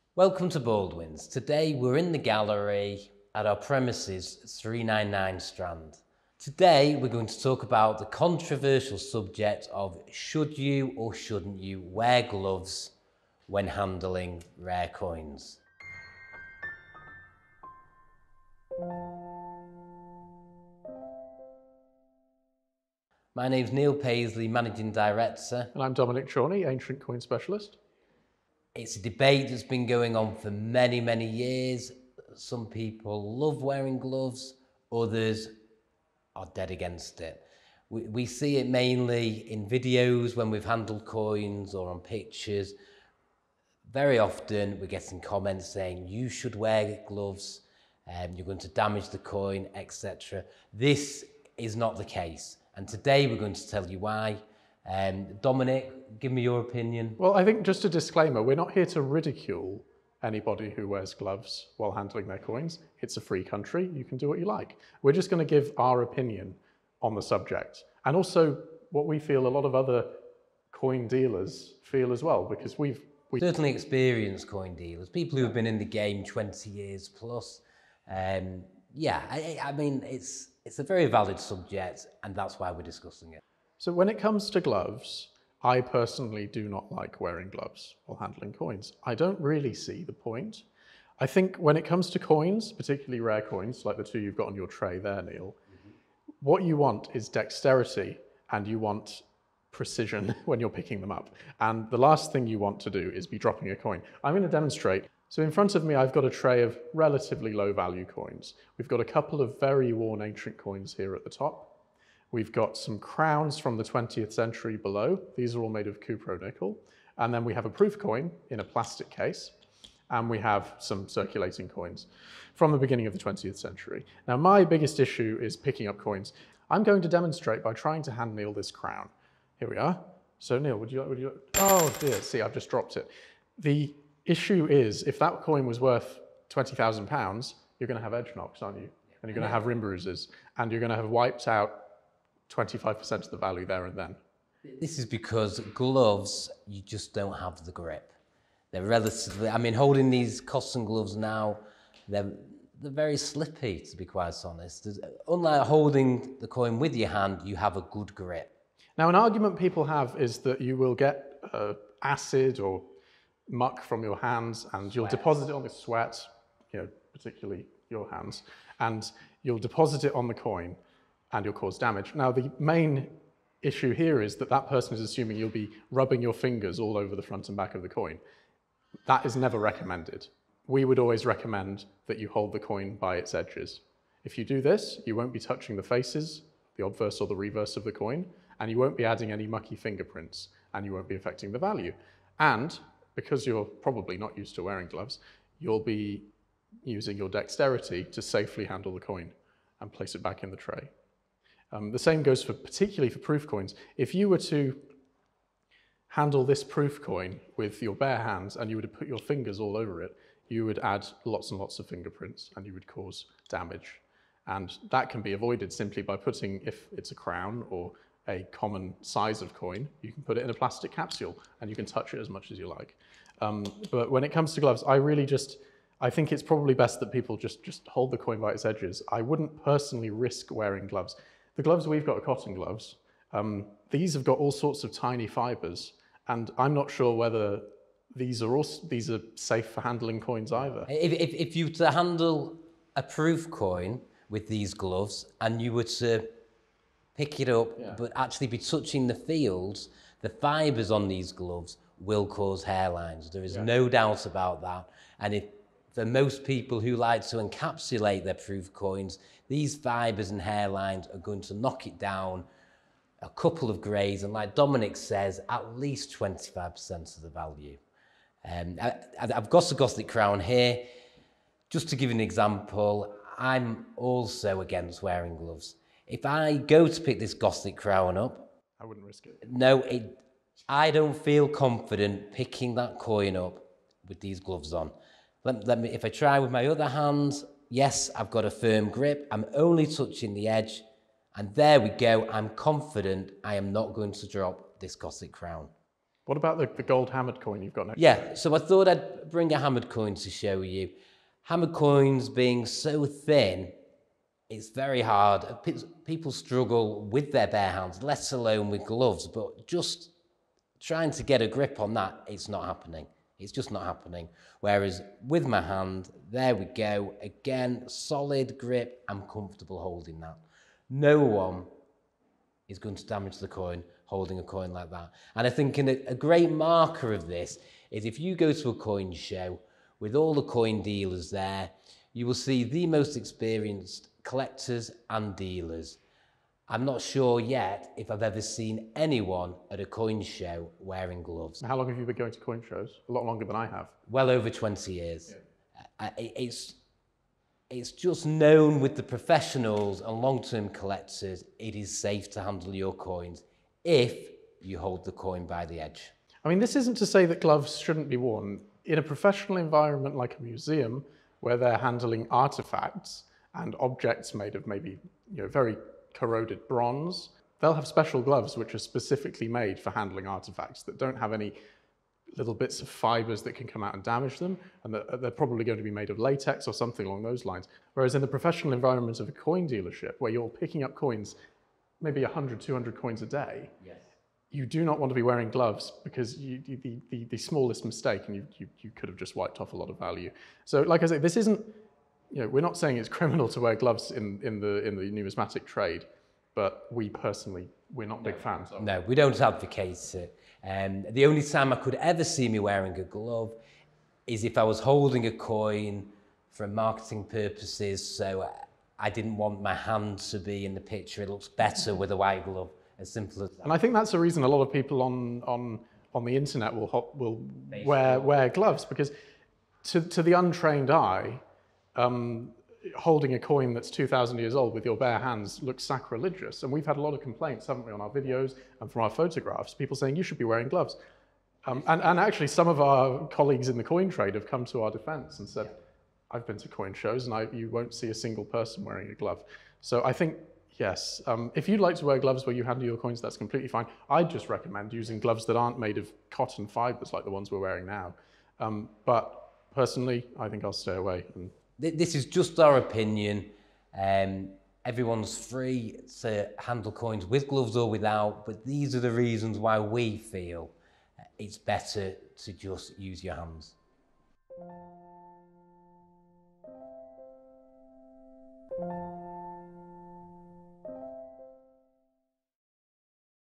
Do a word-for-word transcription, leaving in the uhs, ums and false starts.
Welcome to Baldwins. Today we're in the gallery at our premises three ninety-nine Strand. Today we're going to talk about the controversial subject of should you or shouldn't you wear gloves when handling rare coins. My name's Neil Paisley, Managing Director. And I'm Dominic, Chorney, Ancient Coin Specialist. It's a debate that's been going on for many, many years. Some people love wearing gloves, others are dead against it. We, we see it mainly in videos when we've handled coins or on pictures. Very often we're getting comments saying you should wear gloves, um, you're going to damage the coin, et cetera. This is not the case. And today we're going to tell you why. Um, Dominic, give me your opinion. Well, I think just a disclaimer, we're not here to ridicule anybody who wears gloves while handling their coins. It's a free country, you can do what you like. We're just going to give our opinion on the subject. And also what we feel a lot of other coin dealers feel as well, because we've... we've Certainly experienced coin dealers, people who have been in the game twenty years plus. Um, yeah, I, I mean, it's, it's a very valid subject, and that's why we're discussing it. So when it comes to gloves, I personally do not like wearing gloves while handling coins. I don't really see the point. I think when it comes to coins, particularly rare coins, like the two you've got on your tray there, Neil, mm-hmm. what you want is dexterity and you want precision when you're picking them up. And the last thing you want to do is be dropping a coin. I'm going to demonstrate. So in front of me, I've got a tray of relatively low value coins. We've got a couple of very worn ancient coins here at the top. We've got some crowns from the twentieth century below. These are all made of cupro nickel. And then we have a proof coin in a plastic case. And we have some circulating coins from the beginning of the twentieth century. Now, my biggest issue is picking up coins. I'm going to demonstrate by trying to hand Neil this crown. Here we are. So Neil, would you like, would you like, oh dear, see, I've just dropped it. The issue is, if that coin was worth twenty thousand pounds, you're gonna have edge knocks, aren't you? And you're gonna have rim bruises, and you're gonna have wiped out twenty-five percent of the value there and then. This is because gloves, you just don't have the grip. They're relatively, I mean, holding these cotton gloves now, they're, they're very slippy, to be quite honest. There's, unlike holding the coin with your hand, you have a good grip. Now, an argument people have is that you will get uh, acid or muck from your hands and you'll sweat. deposit it on the sweat, you know, particularly your hands, and you'll deposit it on the coin and you'll cause damage. Now, the main issue here is that that person is assuming you'll be rubbing your fingers all over the front and back of the coin. That is never recommended. We would always recommend that you hold the coin by its edges. If you do this, you won't be touching the faces, the obverse or the reverse of the coin, and you won't be adding any mucky fingerprints, and you won't be affecting the value. And because you're probably not used to wearing gloves, you'll be using your dexterity to safely handle the coin and place it back in the tray. Um, the same goes for particularly for proof coins. If you were to handle this proof coin with your bare hands and you were to put your fingers all over it, you would add lots and lots of fingerprints and you would cause damage. And that can be avoided simply by putting, if it's a crown or a common size of coin, you can put it in a plastic capsule and you can touch it as much as you like. Um, but when it comes to gloves, I really just, I think it's probably best that people just, just hold the coin by its edges. I wouldn't personally risk wearing gloves. The gloves we've got are cotton gloves. Um, these have got all sorts of tiny fibers, and I'm not sure whether these are also, these are safe for handling coins either. If, if, if you were to handle a proof coin with these gloves and you were to pick it up, yeah. but actually be touching the fields, the fibers on these gloves will cause hairlines. There is yeah. no doubt about that. And if for most people who like to encapsulate their proof coins, these fibers and hairlines are going to knock it down a couple of grades, and like Dominic says, at least twenty-five percent of the value. Um, I, I've got a Gothic crown here. Just to give you an example, I'm also against wearing gloves. If I go to pick this Gothic crown up, I wouldn't risk it. No, it, I don't feel confident picking that coin up with these gloves on. Let, let me, if I try with my other hand, yes, I've got a firm grip. I'm only touching the edge. And there we go. I'm confident I am not going to drop this Gothic crown. What about the, the gold hammered coin you've got next? Yeah, so I thought I'd bring a hammered coin to show you. Hammered coins being so thin, it's very hard. People struggle with their bare hands, let alone with gloves, but just trying to get a grip on that, it's not happening. It's just not happening. Whereas with my hand, there we go. Again, solid grip. I'm comfortable holding that. No one is going to damage the coin holding a coin like that. And I think a, a great marker of this is if you go to a coin show with all the coin dealers there, you will see the most experienced collectors and dealers. I'm not sure yet if I've ever seen anyone at a coin show wearing gloves. How long have you been going to coin shows? A lot longer than I have. Well over twenty years. Yeah. Uh, it, it's, it's just known with the professionals and long-term collectors, it is safe to handle your coins if you hold the coin by the edge. I mean, this isn't to say that gloves shouldn't be worn. In a professional environment like a museum, where they're handling artifacts and objects made of maybe, you know, very corroded bronze, they'll have special gloves which are specifically made for handling artifacts that don't have any little bits of fibers that can come out and damage them, and they're probably going to be made of latex or something along those lines. Whereas in the professional environment of a coin dealership, where you're picking up coins, maybe one hundred, two hundred coins a day, yes, you do not want to be wearing gloves because you, the, the, the smallest mistake and you, you, you could have just wiped off a lot of value. So like I say, this isn't, you know, we're not saying it's criminal to wear gloves in, in, the, in the numismatic trade, but we personally, we're not big fans of it. No, we don't advocate it. Um, the only time I could ever see me wearing a glove is if I was holding a coin for marketing purposes, so I didn't want my hand to be in the picture. It looks better with a white glove, as simple as that. And I think that's the reason a lot of people on, on, on the internet will, hop, will wear, wear gloves, because to, to the untrained eye, um, holding a coin that's two thousand years old with your bare hands looks sacrilegious. And we've had a lot of complaints, haven't we, on our videos and from our photographs, people saying you should be wearing gloves. Um, and, and actually some of our colleagues in the coin trade have come to our defense and said, yeah, I've been to coin shows and I, you won't see a single person wearing a glove. So I think, yes, um, if you'd like to wear gloves where you handle your coins, that's completely fine. I'd just recommend using gloves that aren't made of cotton fibers like the ones we're wearing now. Um, but personally, I think I'll stay away. And this is just our opinion. Um, everyone's free to handle coins with gloves or without, but these are the reasons why we feel it's better to just use your hands.